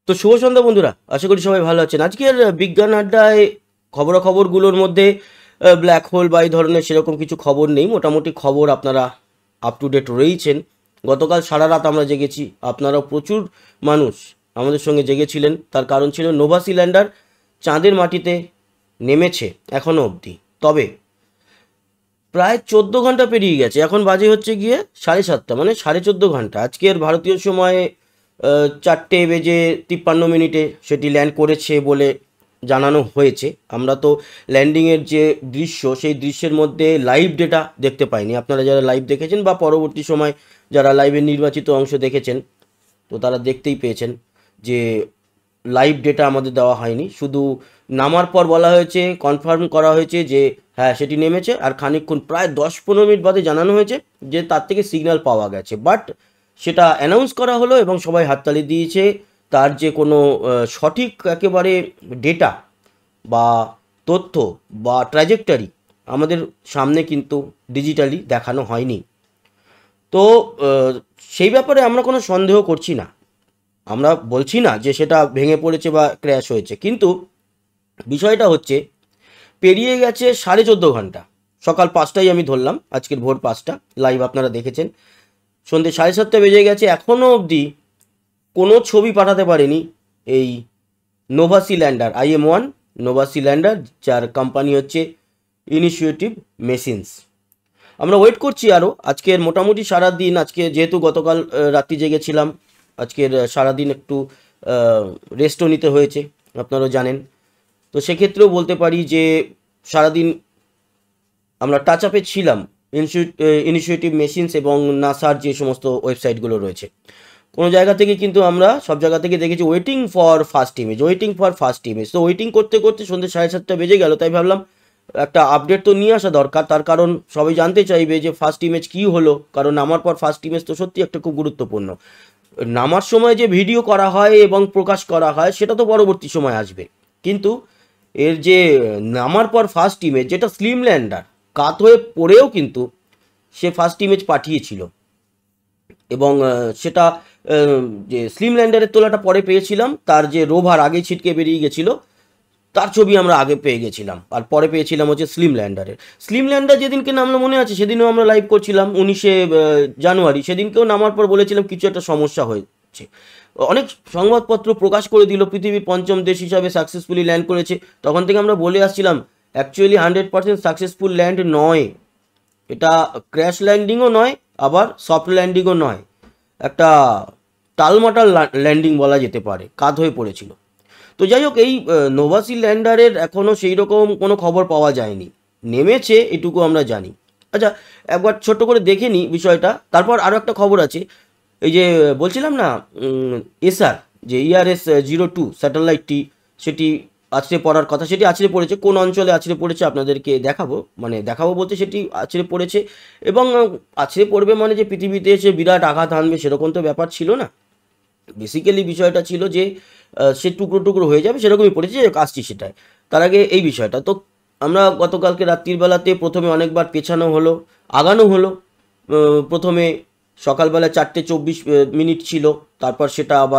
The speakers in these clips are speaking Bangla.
তো শুভ সন্ধ্যা বন্ধুরা, আশা করি সবাই ভালো আছেন। আজকের বিজ্ঞান আড্ডায় খবরাখবরগুলোর মধ্যে ব্ল্যাক হোল বা এই ধরনের সেরকম কিছু খবর নেই। মোটামুটি খবর আপনারা আপ টু ডেট রয়েছেন। গতকাল সারা রাত আমরা জেগেছি, আপনারাও প্রচুর মানুষ আমাদের সঙ্গে জেগেছিলেন। তার কারণ ছিল নোভা সি ল্যান্ডার চাঁদের মাটিতে নেমেছে এখনও অবধি। তবে প্রায় 14 ঘন্টা পেরিয়ে গেছে, এখন বাজে হচ্ছে গিয়ে 7:30, মানে 14.5 ঘন্টা। আজকের ভারতীয় সময়ে 4:53 সেটি ল্যান্ড করেছে বলে জানানো হয়েছে। আমরা তো ল্যান্ডিংয়ের যে দৃশ্য, সেই দৃশ্যের মধ্যে লাইভ ডেটা দেখতে পাইনি। আপনারা যারা লাইভ দেখেছেন বা পরবর্তী সময় যারা লাইভের নির্বাচিত অংশ দেখেছেন, তো তারা দেখতেই পেয়েছেন যে লাইভ ডেটা আমাদের দেওয়া হয়নি। শুধু নামার পর বলা হয়েছে, কনফার্ম করা হয়েছে যে হ্যাঁ সেটি নেমেছে, আর খানিকক্ষণ প্রায় 10-15 মিনিট বাদে জানানো হয়েছে যে তার থেকে সিগন্যাল পাওয়া গেছে। বাট সেটা অ্যানাউন্স করা হলো এবং সবাই হাততালি দিয়েছে। তার যে কোনো সঠিক একেবারে ডেটা বা তথ্য বা ট্র্যাজেক্টরি আমাদের সামনে কিন্তু ডিজিটালি দেখানো হয়নি। তো সেই ব্যাপারে আমরা কোনো সন্দেহ করছি না, আমরা বলছি না যে সেটা ভেঙে পড়েছে বা ক্র্যাশ হয়েছে, কিন্তু বিষয়টা হচ্ছে পেরিয়ে গেছে 14.5 ঘন্টা। সকাল 5টায় আমি ধরলাম, আজকের ভোর 5টা, লাইভ আপনারা দেখেছেন। সন্ধ্যে 7:30 বেজে গেছে, এখনও অবধি কোনো ছবি পাঠাতে পারেনি এই Nova C lander IM-1 Nova C lander, যার কোম্পানি হচ্ছে ইনিশিয়েটিভ মেশিনস। আমরা ওয়েট করছি আরও। আজকের মোটামুটি সারাদিন, আজকে যেহেতু গতকাল রাত্রি জেগেছিলাম, আজকের সারাদিন একটু রেস্টও নিতে হয়েছে, আপনারাও জানেন। তো সেক্ষেত্রেও বলতে পারি যে সারাদিন আমরা টাচ আপে ছিলাম ইনিশিয়েটিভ মেশিনস এবং নাসার যে সমস্ত ওয়েবসাইটগুলো রয়েছে। কোনো জায়গা থেকে কিন্তু আমরা সব জায়গা থেকে দেখেছি waiting for first image, waiting for first image. তো ওয়েটিং করতে করতে সন্ধ্যে 7:30 বেজে গেল, তাই ভাবলাম একটা আপডেট তো নিয়ে আসা দরকার। তার কারণ সবাই জানতে চাইবে যে ফার্স্ট ইমেজ কী হলো, কারণ নামার পর ফার্স্ট ইমেজ তো সত্যি একটা খুব গুরুত্বপূর্ণ। নামার সময় যে ভিডিও করা হয় এবং প্রকাশ করা হয় সেটা তো পরবর্তী সময় আসবে, কিন্তু এর যে নামার পর ফার্স্ট ইমেজ, যেটা স্লিম ল্যান্ডার কাত হয়ে পড়েও কিন্তু সে ফার্স্ট ইমেজ পাঠিয়েছিল, এবং সেটা যে স্লিম ল্যান্ডারের তোলাটা পরে পেয়েছিলাম, তার যে রোভার আগে ছিটকে বেরিয়ে গেছিলো তার ছবি আমরা আগে পেয়ে গেছিলাম, আর পরে পেয়েছিলাম হচ্ছে স্লিম ল্যান্ডারের। স্লিম ল্যান্ডার যেদিনকে নামলো মনে আছে, সেদিনও আমরা লাইভ করছিলাম 19শে জানুয়ারি। সেদিনকেও নামার পর বলেছিলাম কিছু একটা সমস্যা হয়েছে। অনেক সংবাদপত্র প্রকাশ করে দিল পৃথিবীর 5ম দেশ হিসাবে সাকসেসফুলি ল্যান্ড করেছে। তখন থেকে আমরা বলে আসছিলাম অ্যাকচুয়ালি 100% সাকসেসফুল ল্যান্ড নয়, এটা ক্র্যাশ ল্যান্ডিংও নয়, আবার সফট ল্যান্ডিংও নয়, একটা টালমাটাল ল্যান্ডিং বলা যেতে পারে, কাত হয়ে পড়েছিল। তো যাই হোক, এই নোভা সি ল্যান্ডারের এখনও সেই রকম কোনো খবর পাওয়া যায়নি, নেমেছে এটুকু আমরা জানি। আচ্ছা, একবার ছোট্ট করে দেখে নিই বিষয়টা, তারপর আরও একটা খবর আছে। এই যে বলছিলাম না, এসআর যে ERS-02 স্যাটেলাইটটি, সেটি আছড়ে পড়ার কথা, সেটি আছড়ে পড়েছে। কোন অঞ্চলে আছড়ে পড়েছে আপনাদেরকে দেখাবো, মানে দেখাবো বলতে সেটি আছড়ে পড়েছে, এবং আছড়ে পড়বে মানে যে পৃথিবীতে এসে বিরাট আঘাত আনবে সেরকম তো ব্যাপার ছিল না। বেসিক্যালি বিষয়টা ছিল যে সে টুকরো টুকরো হয়ে যাবে, সেরকমই পড়েছে, আসছি সেটাই। তার আগে এই বিষয়টা তো আমরা গতকালকে রাত্রির বেলাতে প্রথমে অনেকবার পেছানো হলো, আগানো হলো। প্রথমে সকালবেলা 4:24 ছিল, তারপর সেটা আবার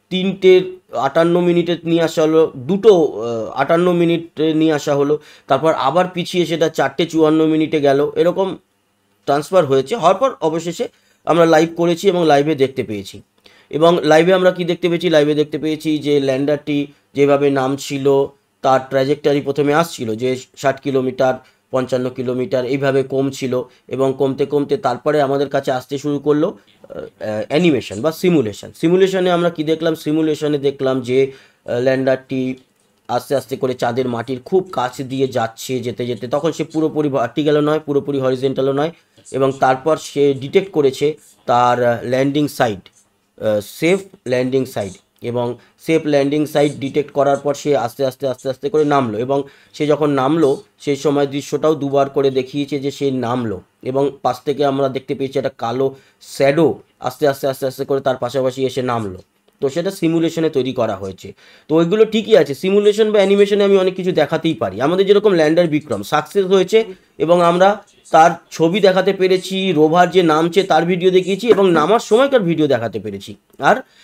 3:58 নিয়ে আসা হলো, 2:58 নিয়ে আসা হলো, তারপর আবার পিছিয়ে সেটা 4:54 গেল, এরকম ট্রান্সফার হয়েছে। হওয়ার পর অবশেষে আমরা লাইভ করেছি এবং লাইভে দেখতে পেয়েছি। এবং লাইভে আমরা কি দেখতে পেয়েছি, লাইভে দেখতে পেয়েছি যে ল্যান্ডারটি যেভাবে নামছিল, তার ট্র্যাজেক্টরি প্রথমে আসছিল যে 60 কিলোমিটার, 55 কিলোমিটার, এইভাবে কমছিল, এবং কমতে কমতে তারপরে আমাদের কাছে আসতে শুরু করলো অ্যানিমেশন বা সিমুলেশনে আমরা কি দেখলাম, সিমুলেশনে দেখলাম যে ল্যান্ডারটি আস্তে আস্তে করে চাঁদের মাটির খুব কাছে দিয়ে যাচ্ছে, যেতে যেতে তখন সে পুরোপুরি ভার্টিক্যালও নয়, পুরোপুরি হরিজেন্টালও নয়, এবং তারপর সে ডিটেক্ট করেছে তার landing site, safe landing site, এবং সেফ ল্যান্ডিং সাইট ডিটেক্ট করার পর সে আস্তে আস্তে আস্তে আস্তে করে নামলো, এবং সে যখন নামলো সেই সময় দৃশ্যটাও দুবার করে দেখিয়েছে যে সে নামলো, এবং পাশ থেকে আমরা দেখতে পেয়েছি একটা কালো শ্যাডো আস্তে আস্তে আস্তে আস্তে করে তার পাশাপাশি এসে নামলো। তো সেটা সিমুলেশনে তৈরি করা হয়েছে। তো ওইগুলো ঠিকই আছে, সিমুলেশন বা অ্যানিমেশনে আমি অনেক কিছু দেখাতেই পারি। আমাদের যেরকম ল্যান্ডার বিক্রম সাকসেস হয়েছে এবং আমরা তার ছবি দেখাতে পেরেছি, রোভার যে নামছে তার ভিডিও দেখিয়েছি, এবং নামার সময়কার ভিডিও দেখাতে পেরেছি। আর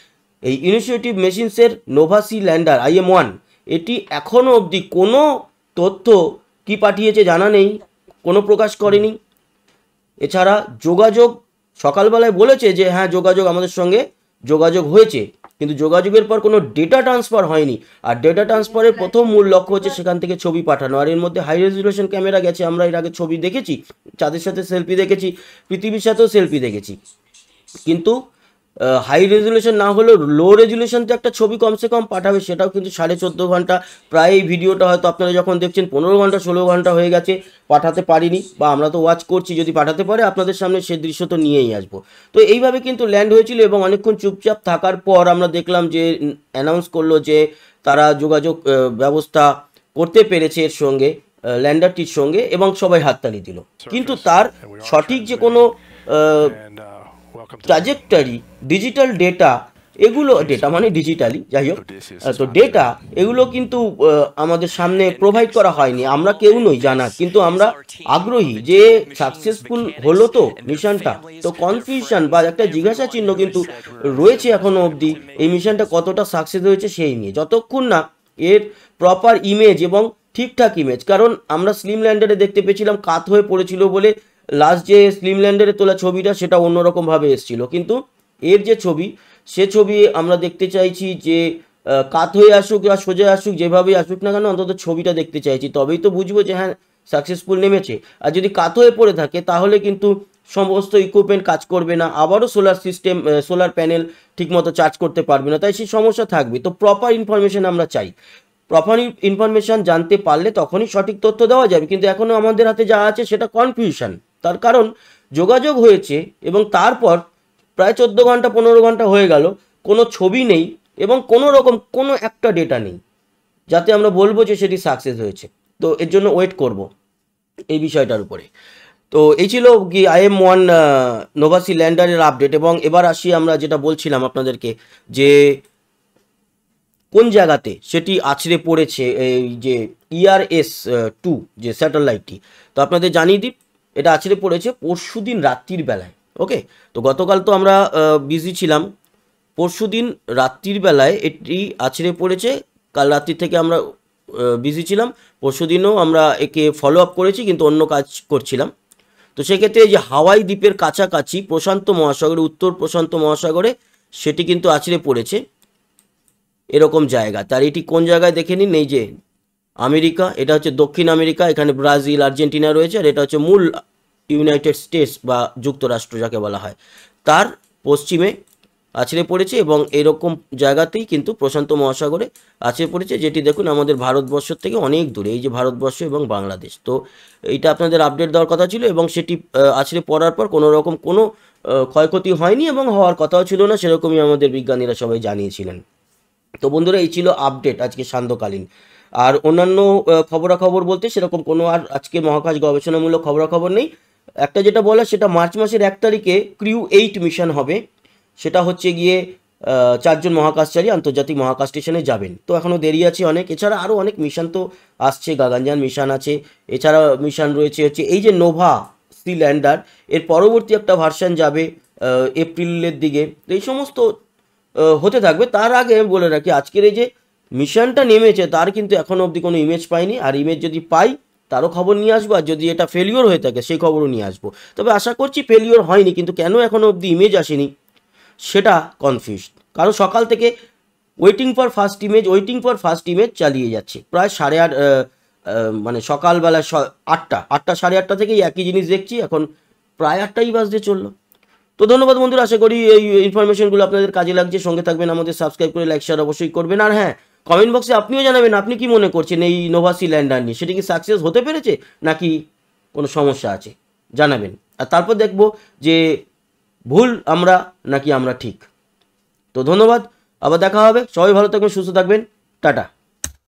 এই ইনিশিয়েটিভ মেশিনসের নোভা সি ল্যান্ডার IM-1 এটি এখনও অবধি কোনো তথ্য কি পাঠিয়েছে জানা নেই, কোনো প্রকাশ করেনি। এছাড়া যোগাযোগ সকালবেলায় বলেছে যে হ্যাঁ যোগাযোগ আমাদের সঙ্গে যোগাযোগ হয়েছে, কিন্তু যোগাযোগের পর কোনো ডেটা ট্রান্সফার হয়নি। আর ডেটা ট্রান্সফারের প্রথম মূল লক্ষ্য হচ্ছে সেখান থেকে ছবি পাঠানো। আর এর মধ্যে হাই রেজলিউশন ক্যামেরা গেছে, আমরা এর আগে ছবি দেখেছি, চাঁদের সাথে সেলফি দেখেছি, পৃথিবীর সাথেও সেলফি দেখেছি, কিন্তু হাই রেজলিউশন না হলেও লো রেজলিউশনতে একটা ছবি কমসে কম পাঠাবে, সেটাও কিন্তু 14.5 ঘন্টা। প্রায় এই ভিডিওটা হয়তো আপনারা যখন দেখছেন 15 ঘন্টা 16 ঘন্টা হয়ে গেছে, পাঠাতে পারিনি, বা আমরা তো ওয়াচ করছি, যদি পাঠাতে পারে আপনাদের সামনে সে দৃশ্য তো নিয়েই আসবো। তো এইভাবে কিন্তু ল্যান্ড হয়েছিল এবং অনেকক্ষণ চুপচাপ থাকার পর আমরা দেখলাম যে অ্যানাউন্স করলো যে তারা যোগাযোগ ব্যবস্থা করতে পেরেছে এর সঙ্গে, ল্যান্ডারটির সঙ্গে, এবং সবাই হাততালি দিল। কিন্তু তার সঠিক যে কোনো ট্র্যাজেক্টরি, ডিজিটাল ডেটা, এগুলো ডেটা মানে ডিজিটালি যাই হোক, তো ডেটা এগুলো কিন্তু আমাদের সামনে প্রোভাইড করা হয়নি। আমরা কেউ নই জানা, কিন্তু আমরা আগ্রহী যে সাকসেসফুল হলো তো মিশনটা। তো কনফিউশন বা একটা জিজ্ঞাসা চিহ্ন কিন্তু রয়েছে এখনো অবধি এই মিশনটা কতটা সাকসেস হয়েছে সেই নিয়ে, যতক্ষণ না এর প্রপার ইমেজ এবং ঠিকঠাক ইমেজ। কারণ আমরা স্লিম ল্যান্ডারে দেখতে পেয়েছিলাম কাত হয়ে পড়েছিল বলে লাস্ট যে স্লিম ল্যান্ডারে তোলা ছবিটা সেটা অন্যরকমভাবে এসেছিল, কিন্তু এর যে ছবি সে ছবি আমরা দেখতে চাইছি যে কাত হয়ে আসুক বা সোজা আসুক, যেভাবেই আসুক না কেন অন্তত ছবিটা দেখতে চাইছি, তবেই তো বুঝবো যে হ্যাঁ সাকসেসফুল নেমেছে। আর যদি কাত হয়ে পড়ে থাকে তাহলে কিন্তু সমস্ত ইকুইপমেন্ট কাজ করবে না, আবারও সোলার প্যানেল ঠিকমতো চার্জ করতে পারবে না, তাই সেই সমস্যা থাকবে। তো প্রপার ইনফরমেশন আমরা চাই, প্রপার ইনফরমেশন জানতে পারলে তখনই সঠিক তথ্য দেওয়া যাবে। কিন্তু এখনও আমাদের হাতে যা আছে সেটা কনফিউশন। তার কারণ যোগাযোগ হয়েছে এবং তারপর প্রায় 14 ঘন্টা 15 ঘন্টা হয়ে গেল, কোনো ছবি নেই এবং কোনো রকম কোনো একটা ডেটা নেই যাতে আমরা বলবো যে সেটি সাকসেস হয়েছে। তো এর জন্য ওয়েট করব এই বিষয়টার উপরে। তো এই ছিল কি IM-1 নোভা সি ল্যান্ডারের আপডেট। এবং এবার আসি আমরা যেটা বলছিলাম আপনাদেরকে, যে কোন জায়গাতে সেটি আছড়ে পড়েছে এই যে ERS-2 যে স্যাটেলাইটটি। তো আপনাদের জানিয়ে দিই, এটা আছড়ে পড়েছে পরশুদিন রাত্রির বেলায়। ওকে, তো গতকাল তো আমরা বিজি ছিলাম, পরশুদিন রাত্রির বেলায় এটি আছড়ে পড়েছে। কাল রাত্রি থেকে আমরা বিজি ছিলাম, পরশুদিনও আমরা একে ফলো আপ করেছি, কিন্তু অন্য কাজ করছিলাম। তো সেক্ষেত্রে যে হাওয়াই দ্বীপের কাছাকাছি প্রশান্ত মহাসাগরে, উত্তর প্রশান্ত মহাসাগরে সেটি কিন্তু আছড়ে পড়েছে এরকম জায়গা। তার এটি কোন জায়গায় দেখে নিন, এই যে আমেরিকা, এটা হচ্ছে দক্ষিণ আমেরিকা, এখানে ব্রাজিল আর্জেন্টিনা রয়েছে, আর এটা হচ্ছে মূল ইউনাইটেড স্টেটস বা যুক্তরাষ্ট্র যাকে বলা হয়, তার পশ্চিমে আছড়ে পড়েছে। এবং এরকম জায়গাতেই কিন্তু প্রশান্ত মহাসাগরে আছড়ে পড়েছে, যেটি দেখুন আমাদের ভারতবর্ষ থেকে অনেক দূরে, এই যে ভারতবর্ষ এবং বাংলাদেশ। তো এইটা আপনাদের আপডেট দেওয়ার কথা ছিল, এবং সেটি আছড়ে পড়ার পর কোনো রকম কোনো ক্ষয়ক্ষতি হয়নি এবং হওয়ার কথাও ছিল না, সেরকমই আমাদের বিজ্ঞানীরা সবাই জানিয়েছিলেন। তো বন্ধুরা এই ছিল আপডেট আজকে সান্ধ্যকালীন। আর অন্যান্য খবরাখবর বলতে সেরকম কোনো আর আজকে মহাকাশ গবেষণামূলক খবরাখবর নেই। একটা যেটা বলা সেটা মার্চ মাসের 1 তারিখে ক্রিউ 8 মিশন হবে, সেটা হচ্ছে গিয়ে 4 জন মহাকাশচারী আন্তর্জাতিক মহাকাশ স্টেশনে যাবেন। তো এখনও দেরি আছে অনেক। এছাড়া আরও অনেক মিশন তো আসছে, গাগনযান মিশন আছে, এছাড়া মিশন রয়েছে হচ্ছে এই যে নোভা সি ল্যান্ডার, এর পরবর্তী একটা ভার্সন যাবে এপ্রিলের দিকে। তো এই সমস্ত হতে থাকবে। তার আগে আমি বলে রাখি, আজকের এই যে মিশনটা নেমেছে তার কিন্তু এখনও অবধি কোনো ইমেজ পাইনি, আর ইমেজ যদি পাই তারও খবর নিয়ে আসবো, আর যদি এটা ফেলিওর হয়ে থাকে সেই খবরও নিয়ে আসবো। তবে আশা করছি ফেলিওর হয়নি, কিন্তু কেন এখনও অবধি ইমেজ আসেনি সেটা কনফিউজড। কারণ সকাল থেকে ওয়েটিং ফর ফার্স্ট ইমেজ চালিয়ে যাচ্ছে প্রায় 8:30, মানে সকালবেলা 8টা 8:30 থেকেই একই জিনিস দেখছি, এখন প্রায় 8টাই বাজতে চললো। তো ধন্যবাদ বন্ধুরা, আশা করি এই ইনফরমেশনগুলো আপনাদের কাজে লাগছে। সঙ্গে থাকবেন, আমাদের সাবস্ক্রাইব করে লাইক শেয়ার অবশ্যই করবেন। আর হ্যাঁ, কমেন্ট বক্সে আপনিও জানাবেন আপনি কি মনে করছেন এই নোভা সি ল্যান্ডার নিয়ে, সেটি কি সাকসেস হতে পেরেছে নাকি কোনো সমস্যা আছে, জানাবেন। আর তারপর দেখব যে ভুল আমরা নাকি আমরা ঠিক। তো ধন্যবাদ, আবার দেখা হবে। সবাই ভালো থাকবেন, সুস্থ থাকবেন, টাটা।